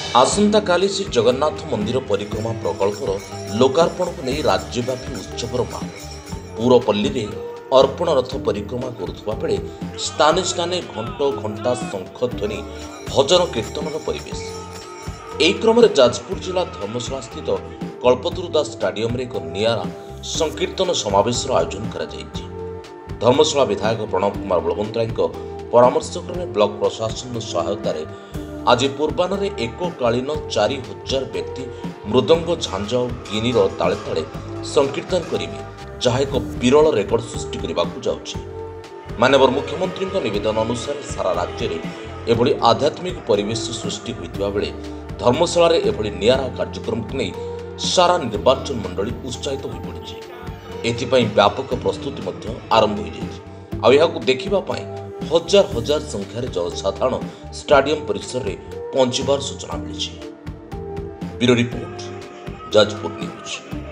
आसंता काली श्री जगन्नाथ मंदिर परिक्रमा प्रकल्पर लोकार्पण को नहीं राज्यव्यापी उत्सवर माहौल। पूरपल्ली रे अर्पण रथ परिक्रमा करुवा बेले स्थाने स्थाने घंट घंटा शंख ध्वनि भजन कीर्तन परिवेश। एही क्रम जाजपुर जिला धर्मशाला स्थित कल्पतरु दास स्टाडियम रे एक नियारा संकीर्तन समावेश आयोजन करा जायछि। धर्मशाला विधायक प्रणव कुमार बलवंतराय परामर्श क्रमे ब्लॉक प्रशासन सहायतार आज पूर्वाह्न एककालीन 4000 व्यक्ति मृदंग झांझ और गिनीर ताले ताले संकीर्तन करेंगे, जहाँ एक विरल रेकर्ड सृष्टि करने जाउछि। माननीय मुख्यमंत्री निवेदन अनुसार सारा राज्य में एभली आध्यात्मिक परिवेश सृष्टि होइतिबा बेले धर्मशाला एभली नियारा कार्यक्रम को नहीं सारा निर्वाचन मंडली उत्साहित हो पड़ी। एथिपाई व्यापक प्रस्तुति मध्य आरंभ हो जाइछि। आ एहाकु देखिबा पाई हजार हजार संख्यार जनसाधारण स्टाडियम परिसर में पहुंचबार सूचना मिली। Bureau report, Jajpur news.